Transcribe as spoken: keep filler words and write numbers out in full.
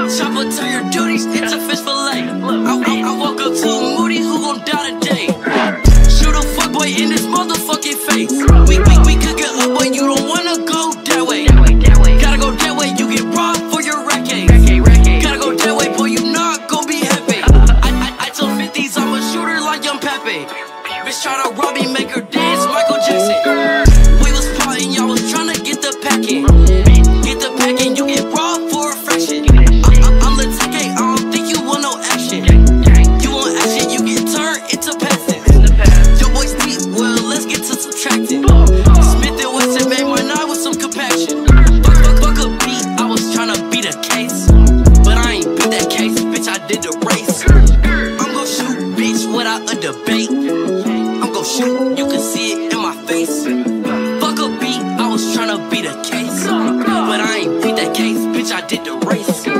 Chopper turn your duties into fish fillet. I, I, I walk up to a Moody who gon' die today. Shoot a fuckboy in his motherfucking face. We, we, we could get up, but you don't wanna go that way. Gotta go that way, you get robbed for your racket. Gotta go that way, boy, you not gon' be happy. I, I, I told fifties I'm a shooter like young Pepe. Bitch tryna rob me, make her dance, Michael Jackson. We was plotting, y'all was tryna get the packing. Get the packing, you get robbed for a fraction. I, I, I'm the Tay-K, I don't think you want no action. You want action, you get turned into peasant. Your boys deep, well, let's get to subtracting. Smith and Wesson made my night with some compaction. Fuck, fuck, fuck a beat, I was tryna beat a case. But I ain't beat that case, bitch, I did the race. I'm gon' shoot, bitch, without a debate. I'm gon' shoot, you can see it in my face. Fuck a beat, I was tryna beat a case. But I ain't beat that case, bitch, I did the race.